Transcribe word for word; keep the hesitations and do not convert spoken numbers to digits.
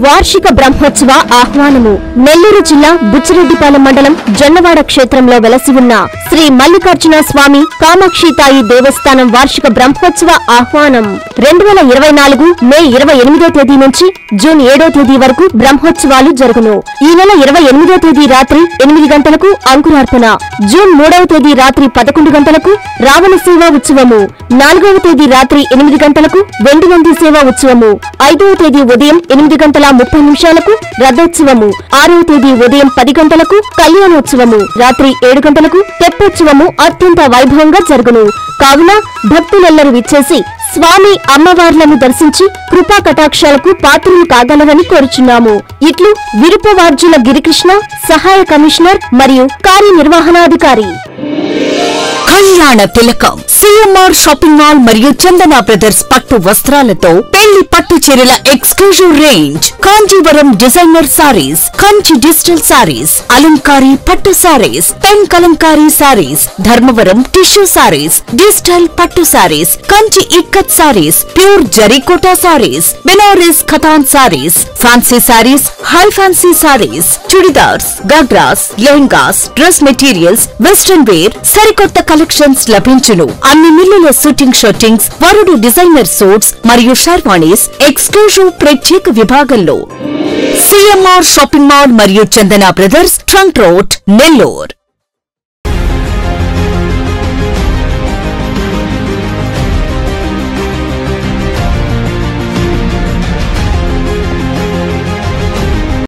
వార్షిక బ్రహ్మోత్సవ ఆహ్వానము. నెల్లూరు జిల్లా బుచ్చిరెడ్డిపాలెం మండలం జొన్నవాడ క్షేత్రంలో వెలసి ఉన్న శ్రీ మల్లికార్జున స్వామి కామాక్షితాయి దేవస్థానం వార్షిక బ్రహ్మోత్సవ ఆహ్వానం. రెండు వేల ఇరవై నాలుగు మే ఇరవై ఎనిమిదో తేదీ నుంచి జూన్ ఏడో తేదీ వరకు బ్రహ్మోత్సవాలు జరుగును. ఈ నెల ఇరవై ఎనిమిదో తేదీ రాత్రి ఎనిమిది గంటలకు అంకురార్పణ, జూన్ మూడవ తేదీ రాత్రి పదకొండు గంటలకు రావణ సేవా ఉత్సవము, నాలుగవ తేదీ రాత్రి ఎనిమిది గంటలకు వెండి నంది సేవా ఉత్సవము, ఐదవ తేదీ ఉదయం ఎనిమిది గంటల ముప్పై నిమిషాలకు రథోత్సవము, ఆరవ తేదీ ఉదయం పది గంటలకు కళ్యాణోత్సవము, రాత్రి ఏడు గంటలకు తెప్పోత్సవము అత్యంత వైభవంగా జరుగును. కావున భక్తులెల్లరూ విచ్చేసి స్వామి అమ్మవార్లను దర్శించి కృపా కటాక్షాలకు పాత్రలు కాగలరని కోరుచున్నాము. ఇట్లు విరుపవార్జుల గిరికృష్ణ, సహాయ కమిషనర్ మరియు కార్యనిర్వహణాధికారి. కళ్యాణ తిలకం సిఎంఆర్ షాపింగ్ మాల్ మరియు చందన బ్రదర్స్ పట్టు వస్త్రాలతో పెళ్లి పట్టు చీరల exclusive range, Kanjeevaram designer sarees, Kanchi digital sarees, అలంకారీ పట్టు sarees, pen Kalamkari sarees, Dharmavaram tissue sarees, digital పట్టు sarees, Kanchi ikkat sarees, pure జరీకోటా సారీస్, బెనారస్ ఖతాన్ sarees, fancy sarees, high fancy sarees, churidars, ghagras, lehengas, dress materials, western wear, సరికొత్త కలెక్షన్స్ లభించును. అన్ని మిల్లుల షూటింగ్ షూటింగ్స్, వరుడు డిజైనర్ సూట్స్ మరియు షర్వాణీస్ ఎక్స్క్లూజివ్ ప్రత్యేక విభాగంలో. సిఎంఆర్ షాపింగ్ మాల్ మరియు Chandana brothers, trunk road, Nellore.